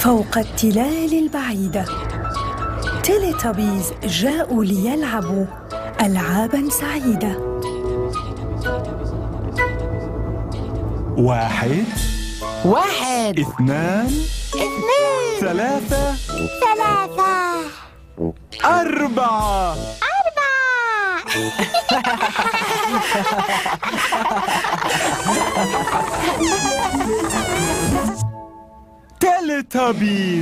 فوق التلال البعيدة، تيليتوبيز جاءوا ليلعبوا ألعاباً سعيدة. 1 1 2 3 4 تيليتوبيز.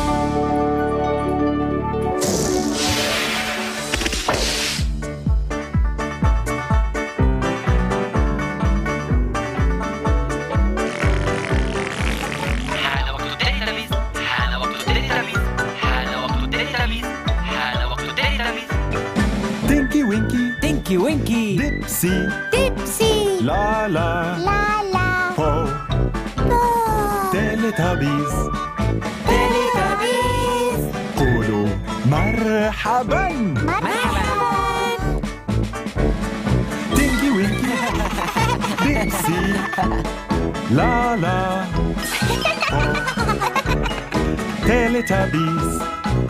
تينكي وينكي تينكي وينكي ديبسي لالا بو تيليتوبيز قولوا مرحبا. تينكي وينكي ديبسي لالا بو تيليتوبيز.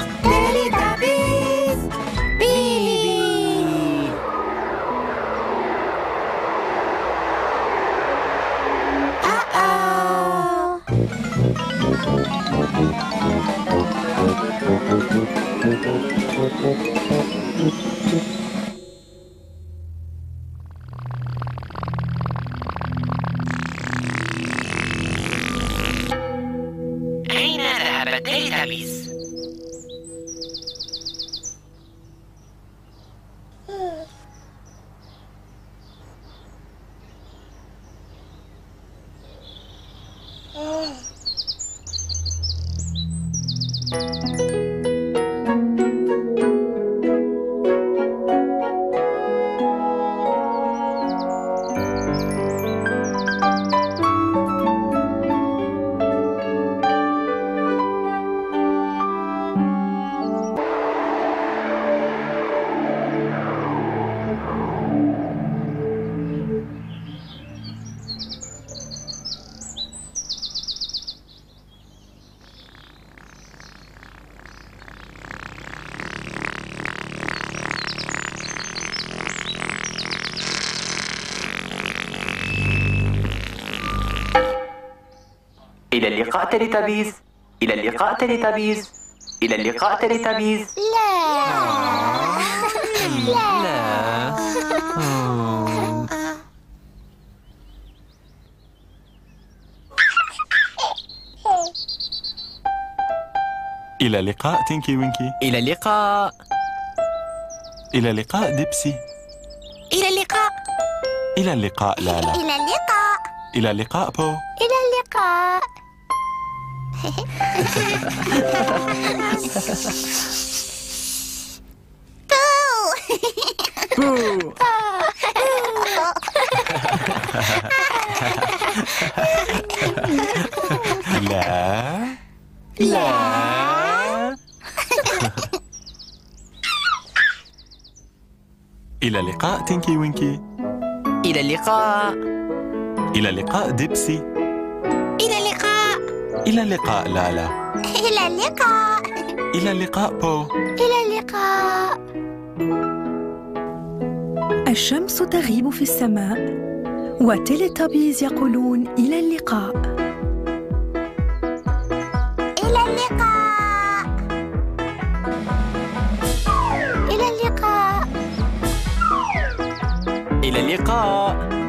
أين ذهب تيليتوبيز؟ إلى اللقاء تيليتوبيز. إلى اللقاء تيليتوبيز. إلى اللقاء تيليتوبيز. إلى اللقاء تينكي وينكي. إلى اللقاء. إلى اللقاء ديبسي. إلى اللقاء. إلى اللقاء لالا. إلى اللقاء. إلى اللقاء بو. إلى اللقاء. لا إلى اللقاء تينكي وينكي. إلى اللقاء. إلى اللقاء ديبسي. إلى اللقاء. إلى اللقاء لالا. إلى اللقاء. إلى اللقاء بو. إلى اللقاء. الشمس تغيب في السماء، وتيليتوبيز يقولون إلى اللقاء. إلى اللقاء. إلى اللقاء. إلى اللقاء.